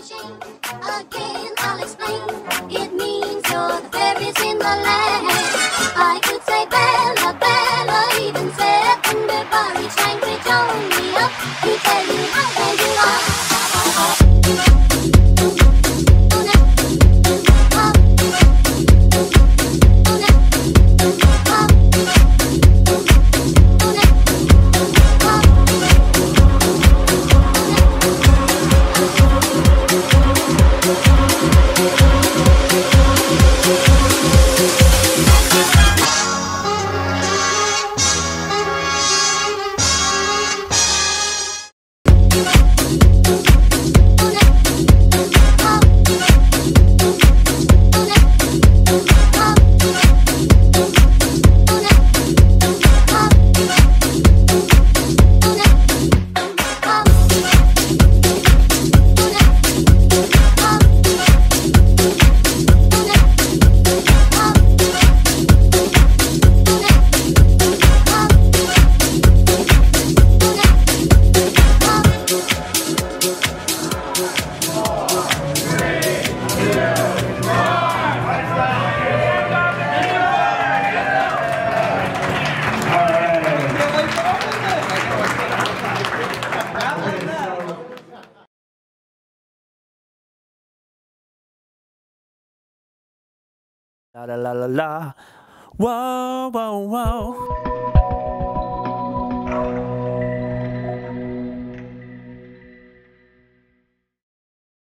shame. Again, I'll explain. It means you're the fairies in the land. I could say Bella, Bella, even September, but each language only up to tell you how bad you are. La la la la la. Whoa, whoa, whoa.